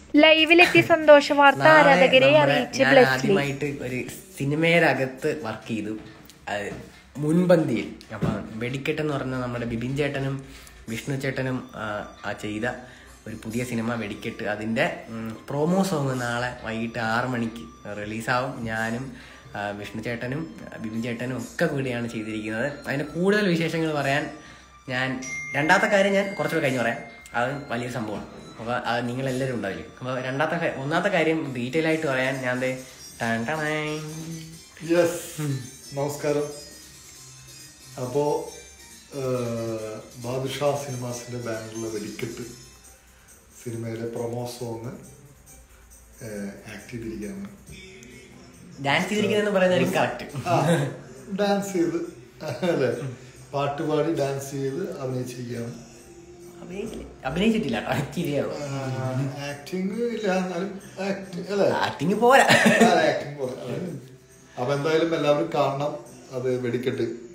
ലൈവിലെത്തി സന്തോഷ വാർത്ത ആരാധകരെ അറിയിച്ച് blesslee. ആദ്യമായിട്ട് ഒരു സിനിമയിലകത്ത് വർക്ക് ചെയ്തു, മുൻപന്തിയിൽ. അപ്പം വെടിക്കെട്ടെന്ന് പറഞ്ഞാൽ നമ്മുടെ ബിബിൻ ചേട്ടനും വിഷ്ണു ചേട്ടനും ചെയ്ത ഒരു പുതിയ സിനിമ വെടിക്കെട്ട്. അതിൻ്റെ പ്രൊമോ സോങ് നാളെ വൈകിട്ട് 6 മണിക്ക് റിലീസാവും. ഞാനും വിഷ്ണു ചേട്ടനും ബിബിൻ ചേട്ടനും ഒക്കെ കൂടിയാണ് ചെയ്തിരിക്കുന്നത്. അതിന് കൂടുതൽ വിശേഷങ്ങൾ പറയാൻ രണ്ടാമത്തെ കാര്യം ഞാൻ കുറച്ചുകൂടെ കഴിഞ്ഞ് പറയാം. അത് വലിയൊരു സംഭവമാണ്. അപ്പോൾ അത് നിങ്ങളെല്ലാവരും ഉണ്ടാവില്ലേ. അപ്പോൾ ഒന്നാമത്തെ കാര്യം ഡീറ്റെയിൽ ആയിട്ട് പറയാൻ ഞാൻ നമസ്കാരം. അപ്പോൾ ബാദുഷാ സിനിമാസിൻ്റെ ബാനറിലെ വെടിക്കെട്ട് സിനിമയിലെ പ്രൊമോ സോങ് ആക്ട് ചെയ്തിരിക്കുകയാണ്. ഡാൻസ് ചെയ്തിരിക്കുന്നതെന്ന് പറയുന്നത് കറക്റ്റ്. ഡാൻസ് ചെയ്ത് അല്ലേ, പാട്ടുപാടി ഡാൻസ് ചെയ്ത് അഭിനയിച്ചിരിക്കുകയാണ്. അഭിനയിച്ചിട്ടില്ല, ആക്ടിങ് ഇല്ല, എന്നാലും ആക്ടിങ് പോരാ. ആക്ടിങ് പോരാ. അപ്പൊ എന്തായാലും എല്ലാവരും കാണണം അത് വെടിക്കെട്ട്.